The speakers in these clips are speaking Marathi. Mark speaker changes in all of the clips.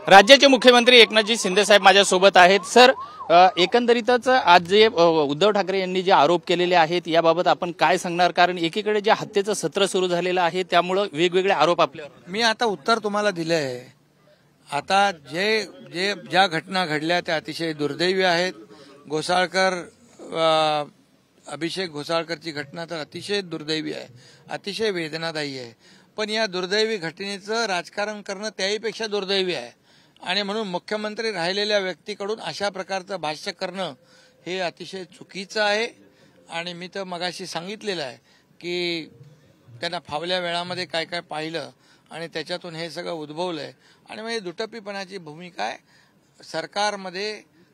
Speaker 1: राज्याचे मुख्यमंत्री एकनाथजी शिंदे साहेब माझ्यासोबत आहेत। सर, एकंदरीतच आज जे उद्धव ठाकरे यांनी जे आरोप केलेले आहेत याबाबत आपण काय सांगणार? कारण एकीकडे जे हत्येचं सत्र सुरू झालेलं आहे त्यामुळे वेगवेगळे आरोप आपल्यावर।
Speaker 2: मी आता उत्तर तुम्हाला दिलं आहे। आता ज्या घटना घडल्या त्या अतिशय दुर्दैवी आहेत। घोसाळकर अभिषेक घोसाळकरची घटना तर अतिशय दुर्दैवी आहे, अतिशय वेदनादायी आहे। पण या दुर्दैवी घटनेचं राजकारण करणं त्याहीपेक्षा दुर्दैवी आहे आणि म्हणून मुख्यमंत्री राहिलेल्या व्यक्तीकडून अशा प्रकारचं भाष्य करणं हे अतिशय चुकीचं आहे। आणि मी तर मगाशी सांगितलेलं आहे की त्यांना फावल्या वेळामध्ये काय काय पाहिलं आणि त्याच्यातून हे सगळं उद्भवलंय। आणि म्हणजे दुटप्पीपणाची भूमिका आहे। सरकारमध्ये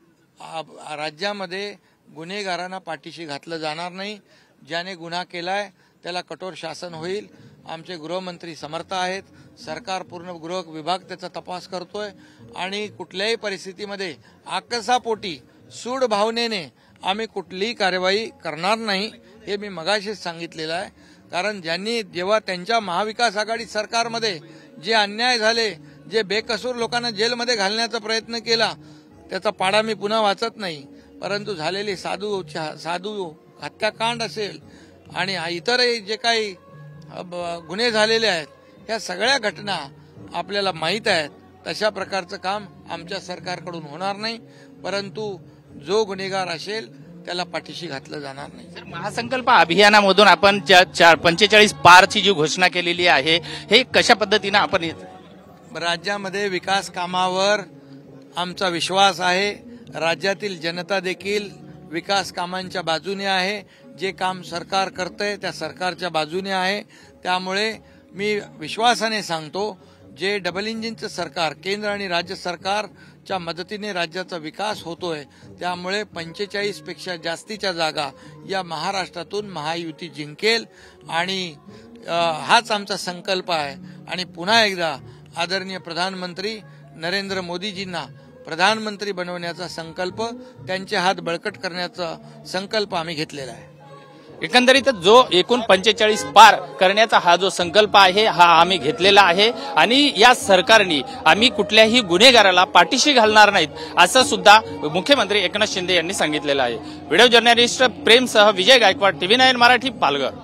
Speaker 2: राज्यामध्ये गुन्हेगारांना पाठीशी घातलं जाणार नाही। ज्याने गुन्हा केलाय त्याला कठोर शासन होईल। आमचे गृहमंत्री समर्थ आहेत। सरकार पूर्ण गृह विभाग त्याचा तपास करतोय आणि कुठल्याही परिस्थितीमध्ये आकसापोटी सूड भावनेने आम्ही कुठलीही कार्यवाही करणार नाही, हे मी मगाशीच सांगितलेलं आहे। कारण ज्यांनी जेव्हा त्यांच्या महाविकास आघाडी सरकारमध्ये जे अन्याय झाले, जे बेकसूर लोकांना जेलमध्ये घालण्याचा प्रयत्न केला, त्याचा पाडा मी पुन्हा वाचत नाही। परंतु झालेले साधू हत्याकांड असेल आणि इतरही जे काही गुन्हे झालेले आहेत, ह्या सगळ्या घटना आपल्याला माहीत आहेत। तशा प्रकारचं काम आमच्या सरकारकडून होणार नाही, परंतु जो गुन्हेगार असेल त्याला पाठीशी घातलं जाणार नाही।
Speaker 1: सर, महासंकल्प अभियानामधून आपण 45 पारची जी घोषणा केलेली आहे, हे कशा पद्धतीने आपण
Speaker 2: राज्यामध्ये विकास कामावर आमचा विश्वास आहे। राज्यातील जनता देखील विकास कामांच्या बाजूने आहे। जे काम सरकार करतंय त्या सरकारच्या बाजूने आहे। त्यामुळे मी विश्वासाने सांगतो, जे डबल इंजिनचं सरकार केंद्र आणि राज्य सरकारच्या मदतीने राज्याचा विकास होतोय, त्यामुळे 45 पेक्षा जास्तीच्या जागा या महाराष्ट्रातून महायुती जिंकेल आणि हाच आमचा संकल्प आहे। आणि पुन्हा एकदा आदरणीय प्रधानमंत्री नरेंद्र मोदीजींना प्रधानमंत्री बनवण्याचा संकल्प, त्यांचे हात बळकट करण्याचा संकल्प आम्ही घेतलेला आहे।
Speaker 1: एकंदरीत जो एकूण 45 पार करण्याचा हा जो संकल्प आहे हा आम्ही घेतलेला आहे आणि या सरकारने आम्ही कुठल्याही गुन्हेगाराला पाठीशी घालणार नाहीत, असं सुद्धा मुख्यमंत्री एकनाथ शिंदे यांनी सांगितलेलं आहे। व्हिडिओ जर्नलिस्ट प्रेमसह विजय गायकवाड, TV9 मराठी, पालघर।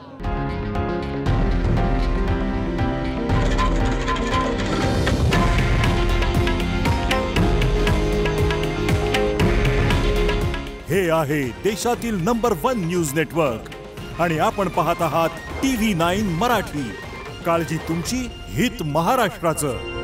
Speaker 3: हे आहे देशातील नंबर 1 न्यूज नेटवर्क आणि आपण पाहत आहात TV9 मराठी। काळजी तुमची, हित महाराष्ट्राचं।